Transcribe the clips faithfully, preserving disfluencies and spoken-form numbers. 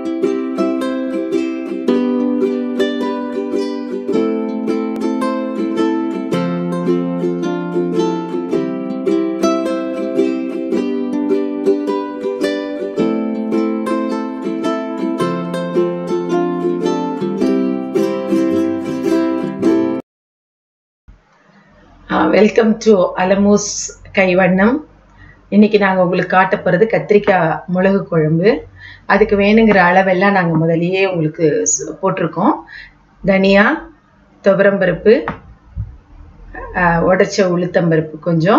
Welcome to அலமூஸ் கைவண்ணம். இன்னைக்கு நாங்கள் உங்களுக்கு காட்ட போகிறது கத்திரிக்காய் மிளகு குழம்பு. அதுக்கு வேணுங்கிற அளவெல்லாம் நாங்கள் முதலியே உங்களுக்கு போட்டிருக்கோம். தனியா, துவரம்பருப்பு, உடைச்ச உளுத்தம்பருப்பு கொஞ்சம்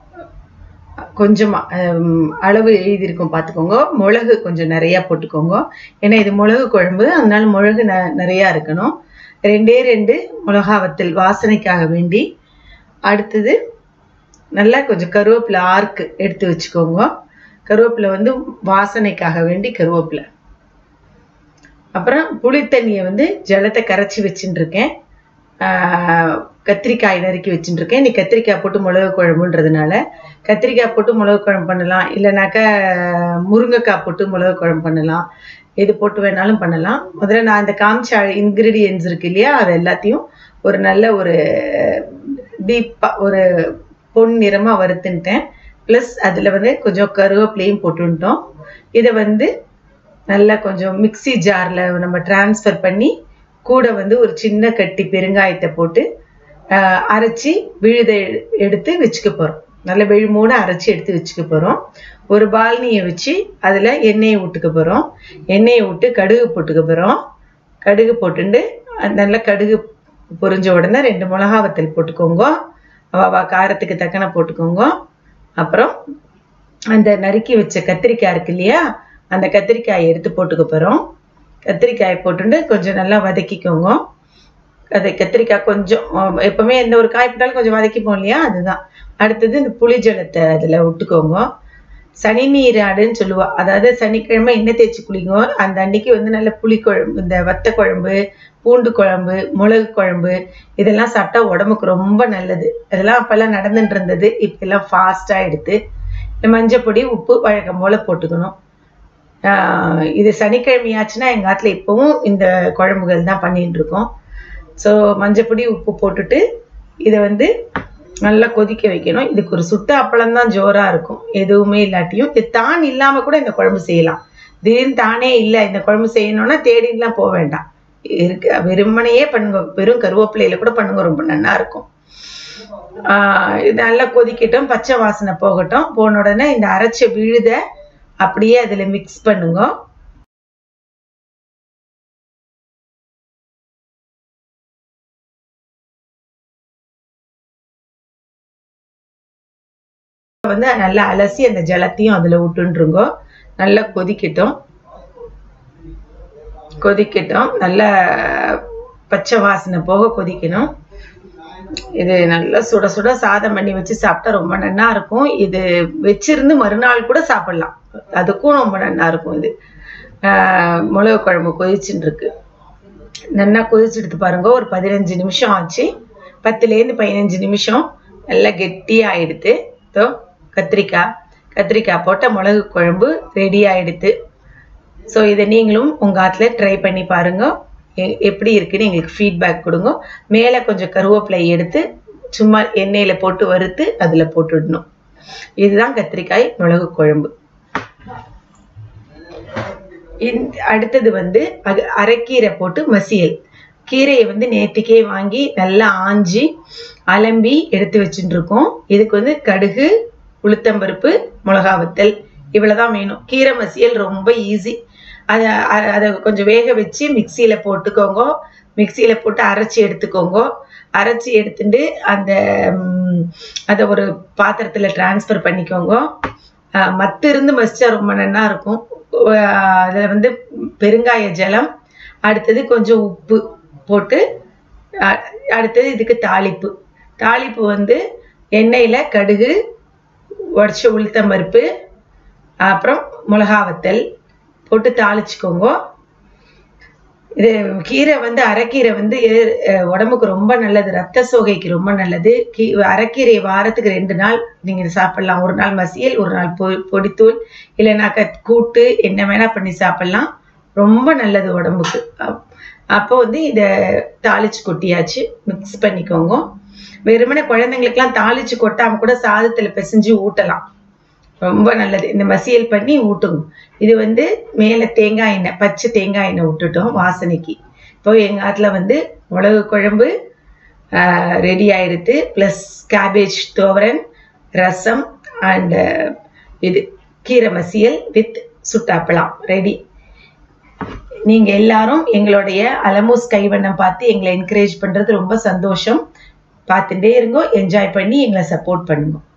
கொஞ்சமாக அளவு எழுதியிருக்கோம் பார்த்துக்கோங்க. மிளகு கொஞ்சம் நிறையா போட்டுக்கோங்க, ஏன்னா இது மிளகு குழம்பு, அதனால மிளகு ந நிறையா இருக்கணும். ரெண்டே ரெண்டு மிளகா வத்தல் வாசனைக்காக வேண்டி. அடுத்தது நல்லா கொஞ்சம் கருவேப்பிலை ஆர்க்கு எடுத்து வச்சுக்கோங்க. கருவேப்பிலை வந்து வாசனைக்காக வேண்டி கருவேப்பிலை. அப்புறம் புளித்தண்ணியை வந்து ஜலத்தை கரைச்சி வச்சுட்டு இருக்கேன். கத்திரிக்காய் நறுக்கி வச்சுட்டு இருக்கேன். இன்னைக்கு கத்திரிக்காய் போட்டு மிளகு குழம்புன்றதுனால கத்திரிக்காய் போட்டு மிளகு குழம்பு பண்ணலாம், இல்லைனாக்கா முருங்கைக்காய் போட்டு மிளகு குழம்பு பண்ணலாம், எது போட்டு வேணாலும் பண்ணலாம். முதல்ல நான் இந்த காமிச்ச இன்க்ரீடியன்ஸ் இருக்கு இல்லையா, அது எல்லாத்தையும் ஒரு நல்ல ஒரு டீப்பாக ஒரு பொன் நிறமாக வறுத்துன்ட்டேன். ப்ளஸ் அதில் வந்து கொஞ்சம் கருவேப்பிலையும் போட்டுட்டோம். இதை வந்து நல்லா கொஞ்சம் மிக்சி ஜாரில் நம்ம டிரான்ஸ்ஃபர் பண்ணி கூட வந்து ஒரு சின்ன கட்டி பெருங்காயத்தை போட்டு அரைச்சி விழுதை எடுத்து வச்சுக்க போகிறோம். நல்ல விழுமோடு அரைச்சி எடுத்து வச்சுக்க போகிறோம். ஒரு பால்னியை வச்சு அதில் எண்ணெயை விட்டுக்க போகிறோம். எண்ணெயை விட்டு கடுகு போட்டுக்க போகிறோம். கடுகு போட்டுண்டு நல்லா கடுகு பொரிஞ்ச உடனே ரெண்டு மிளகா வத்தல் போட்டுக்கோங்க. வா காரத்துக்கு தக்கன போட்டுக்கோங்க. அப்புறம் அந்த நறுக்கி வச்ச கத்திரிக்காய் இருக்கு இல்லையா, அந்த கத்திரிக்காயை எடுத்து போட்டுக்க போகிறோம். கத்திரிக்காயை போட்டுட்டு கொஞ்சம் நல்லா வதக்கிக்கோங்க. அது கத்திரிக்காய் கொஞ்சம் எப்பவுமே எந்த ஒரு காய் போட்டாலும் கொஞ்சம் வதக்கிப்போம் இல்லையா, அதுதான். அடுத்தது இந்த புளி ஜலத்தை அதில் விட்டுக்கோங்க. சனி நீராடுன்னு சொல்லுவா, அதாவது சனிக்கிழமை எண்ணெய் தேய்ச்சி குளிங்க. அந்த அன்னைக்கு வந்து நல்ல புளி குழம்பு, இந்த வத்த குழம்பு, பூண்டு குழம்பு, மிளகு குழம்பு இதெல்லாம் சாப்பிட்டா உடம்புக்கு ரொம்ப நல்லது. அதெல்லாம் அப்பெல்லாம் நடந்துட்டு இருந்தது, இப்பெல்லாம் ஃபாஸ்ட்டாக எடுத்து மஞ்சப்பொடி உப்பு வழக்கம் போல் போட்டுக்கணும். இது சனிக்கிழமையாச்சுன்னா எங்கள் ஆற்றுல இப்போவும் இந்த குழம்புகள் தான் பண்ணிட்டு இருக்கோம். ஸோ மஞ்சப்பொடி உப்பு போட்டுட்டு இதை வந்து நல்லா கொதிக்க வைக்கணும். இதுக்கு ஒரு சுட்ட அப்பளம் தான் ஜோராக இருக்கும், எதுவுமே இல்லாட்டியும். இது தான் இல்லாமல் கூட இந்த குழம்பு செய்யலாம். திடீர்னு தானே இல்லை இந்த குழம்பு செய்யணும்னா தேடிலாம் போக வேண்டாம், இருக்கு வெறுமனையே பண்ணுங்க. வெறும் கருவேப்பிலையில கூட பண்ணுங்க, ரொம்ப நல்லா இருக்கும். ஆஹ் இது நல்லா கொதிக்கட்டும், பச்சை வாசனை போகட்டும். போன உடனே இந்த அரைச்ச விழுத அப்படியே அதில் மிக்ஸ் பண்ணுங்க. வந்து நல்லா அலசி அந்த ஜலத்தையும் அதில் விட்டுருங்க. நல்லா கொதிக்கட்டும் கொதிக்கட்டும் நல்லா பச்சை வாசனை போக கொதிக்கணும். இது நல்லா சுட சுட சாதம் பண்ணி வச்சு சாப்பிட்டா ரொம்ப நல்லா இருக்கும். இது வச்சிருந்து மறுநாள் கூட சாப்பிடலாம், அதுக்கும் ரொம்ப நல்லா இருக்கும். இது மிளகு குழம்பு கொதிச்சுட்டு இருக்கு. நல்லா கொதிச்சுட்டு பாருங்க. ஒரு பதினஞ்சு நிமிஷம் ஆச்சு, பத்துலேருந்து பதினஞ்சு நிமிஷம் நல்லா கெட்டியாக ஆயிடுத்து. ஸோ கத்திரிக்காய் கத்திரிக்காய் போட்ட மிளகு குழம்பு ரெடி ஆயிடுத்து. ஸோ இதை நீங்களும் உங்கள் ஆற்றுல ட்ரை பண்ணி பாருங்கள், எப்படி இருக்குன்னு எங்களுக்கு ஃபீட்பேக் கொடுங்க. மேலே கொஞ்சம் கருவேப்பிலை எடுத்து சும்மா எண்ணெயில் போட்டு வறுத்து அதில் போட்டுடணும். இதுதான் கத்திரிக்காய் மிளகு குழம்பு. அடுத்தது வந்து அது அரைக்கீரை போட்டு மசியல். கீரையை வந்து நேற்றுக்கே வாங்கி நல்லா ஆஞ்சி அலம்பி எடுத்து வச்சுட்டு இருக்கோம். இதுக்கு வந்து கடுகு, உளுத்தம்பருப்பு, மிளகா வத்தல் இவ்வளவுதான் வேணும். கீரை மசியல் ரொம்ப ஈஸி. அதை அதை கொஞ்சம் வேக வச்சு மிக்சியில் போட்டுக்கோங்க. மிக்சியில் போட்டு அரைச்சி எடுத்துக்கோங்க. அரைச்சி எடுத்துட்டு அந்த அதை ஒரு பாத்திரத்தில் டிரான்ஸ்ஃபர் பண்ணிக்கோங்க. மத்து இருந்து மசிச்சா ரொம்ப நல்லா இருக்கும். அதில் வந்து பெருங்காய ஜலம், அடுத்தது கொஞ்சம் உப்பு போட்டு, அடுத்தது இதுக்கு தாளிப்பு. தாளிப்பு வந்து எண்ணெயில் கடுகு, உடச்ச உளுத்தம்பருப்பு, அப்புறம் மிளகா வத்தல் போட்டு தாளிச்சுக்கோங்க. இது கீரை வந்து அரைக்கீரை வந்து உடம்புக்கு ரொம்ப நல்லது, ரத்த சோகைக்கு ரொம்ப நல்லது. கீ அரைக்கீரை வாரத்துக்கு ரெண்டு நாள் நீங்கள் சாப்பிட்லாம். ஒரு நாள் மசியல், ஒரு நாள் பொ பொடித்தூள் இல்லைனாக்கா கூட்டு, என்ன வேணால் பண்ணி சாப்பிட்லாம். ரொம்ப நல்லது உடம்புக்கு. அப்போ வந்து இதை தாளிச்சு கொட்டியாச்சு. மிக்ஸ் பண்ணிக்கோங்க. வெறுமனே குழந்தைங்களுக்குலாம் தாளிச்சு கொட்டாம கூட சாதத்துல பிசைஞ்சு ஊட்டலாம். ரொம்ப நல்லது. இந்த மசியல் பண்ணி ஊட்டுங்க. இது வந்து மேலே தேங்காய் எண்ணெய், பச்சை தேங்காய் எண்ணெய் விட்டுட்டோம் வாசனைக்கு. இப்போ எங்கள் ஆத்துல வந்து மிளகு குழம்பு ரெடி ஆயிடுது. ப்ளஸ் கேபேஜ் தோவரன், ரசம் அண்ட் இது கீரை மசியல் வித் சுட்டாப்பழம் ரெடி. நீங்க எல்லாரும் எங்களுடைய அலமோஸ் கைவண்ணம் பார்த்து எங்களை என்கரேஜ் பண்றது ரொம்ப சந்தோஷம். பார்த்துட்டே இருங்கோ, என்ஜாய் பண்ணி எங்களை சப்போர்ட் பண்ணுங்க.